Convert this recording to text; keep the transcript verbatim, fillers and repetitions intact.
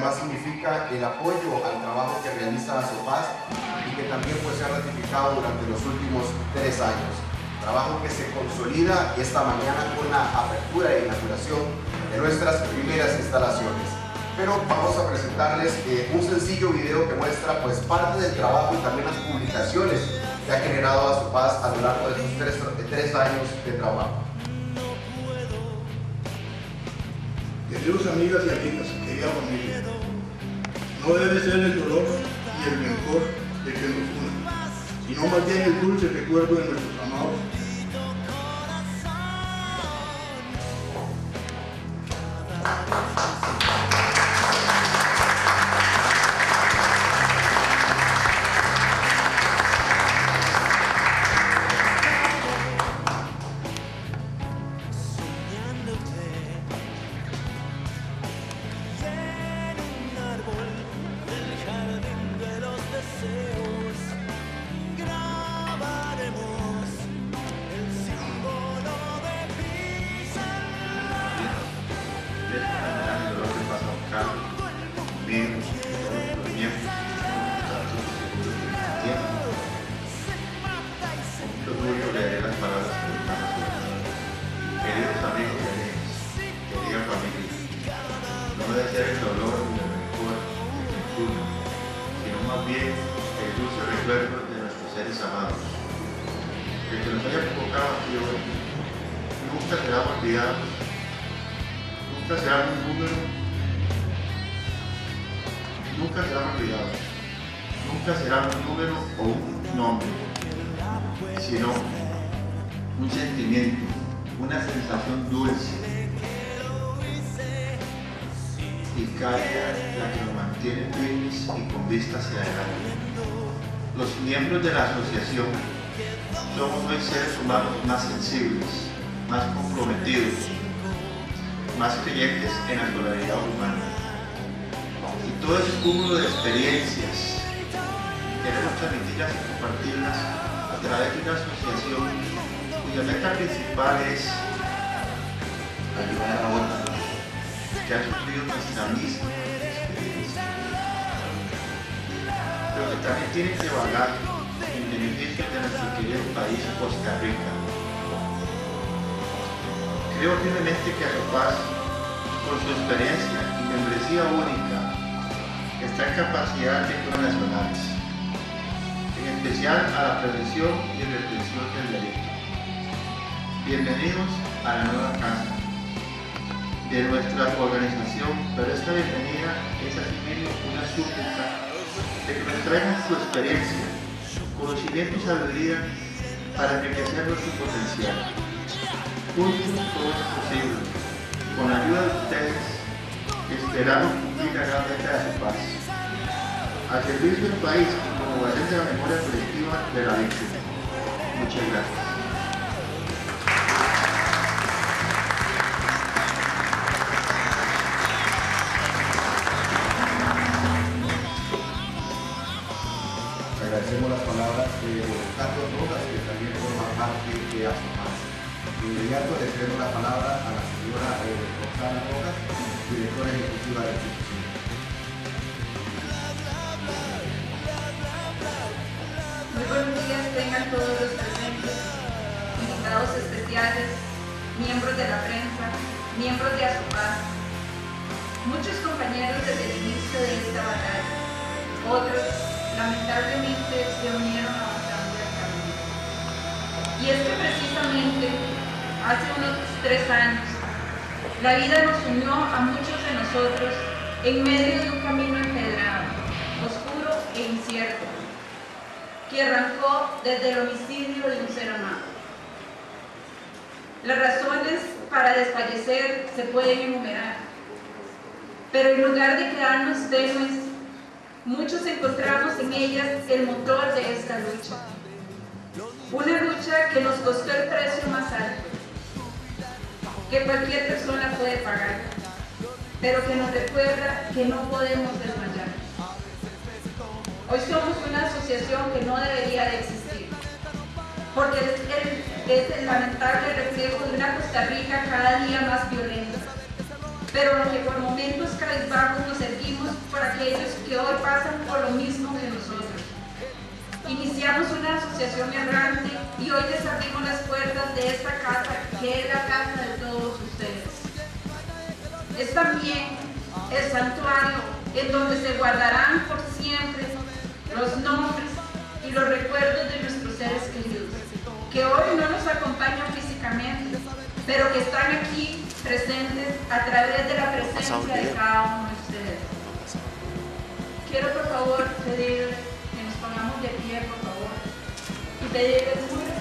además significa el apoyo al trabajo que realiza ASOPAS y que también pues, se ha ratificado durante los últimos tres años. Trabajo que se consolida esta mañana con la apertura e inauguración de nuestras primeras instalaciones. Pero vamos a presentarles eh, un sencillo video que muestra pues, parte del trabajo y también las publicaciones que ha generado ASOPAS a lo largo de sus tres, de tres años de trabajo. Queridos amigas y amigas, querida familia, no debe ser el dolor y el rencor de que nos una, sino más bien el dulce recuerdo de nuestros amados. Queridos amigos y amigas, querida familia, no debe ser el dolor ni el rencor de que nos une, sino más bien el dulce recuerdo de nuestros seres amados. El que nos haya convocado aquí hoy nunca será olvidado, nunca será un número, nunca será olvidado, nunca será un número o un nombre, sino un sentimiento, una sensación dulce y cálida la que nos mantiene firmes y con vista hacia adelante. Los miembros de la asociación somos hoy seres humanos más sensibles, más comprometidos, más creyentes en la solidaridad humana. Y todo ese cúmulo de experiencias queremos transmitirlas y compartirlas a través de una asociación cuya meta principal es ayudar a otros que han sufrido nuestra misma experiencia, pero que también tienen que vagar en beneficio de nuestro querido país, Costa Rica. Creo firmemente que ASOPAS, con su experiencia y membresía única, está en capacidad de ayudar nacionales, en especial a la prevención y represión del delito. Bienvenidos a la nueva casa de nuestra organización, pero esta bienvenida es asimismo una súplica de que nos traigan su experiencia, conocimiento y sabiduría para enriquecer nuestro potencial. Juntos todo es posible. Con la ayuda de ustedes, esperamos cumplir la gran meta de ASOPAS, al servicio del país y como garante de la memoria colectiva de la víctima. Muchas gracias. Agradecemos las palabras de Carlos Rojas, que también forma parte de ASOPAS. De inmediato le cedo la palabra a la señora eh, Roxana Rojas, directora ejecutiva de la institución. Muy buenos días tengan todos los presentes, invitados especiales, miembros de la prensa, miembros de ASOPAS, muchos compañeros desde el inicio de esta batalla, otros lamentablemente se unieron avanzando el camino. Y es que precisamente hace unos tres años la vida nos unió a muchos de nosotros en medio de un camino empedrado, oscuro e incierto, que arrancó desde el homicidio de un ser amado. Las razones para desfallecer se pueden enumerar, pero en lugar de quedarnos tenues, muchos encontramos en ellas el motor de esta lucha. Una lucha que nos costó el precio más alto, que cualquier persona puede pagar, pero que nos recuerda que no podemos desmayar. Hoy somos una asociación que no debería de existir, porque es el, es el lamentable reflejo de una Costa Rica cada día más violenta, pero que por momentos cabizbajos nos servimos por aquellos que hoy pasan por lo mismo que nosotros. Iniciamos una asociación errante y hoy les abrimos las puertas de esta casa, que es la casa de todos ustedes. Es también el santuario en donde se guardarán por siempre los nombres y los recuerdos de nuestros seres queridos, que hoy no nos acompañan físicamente, pero que están aquí presentes a través de la presencia de cada uno de ustedes. Quiero por favor pedirles que nos pongamos de pie, por favor, y pedirles muy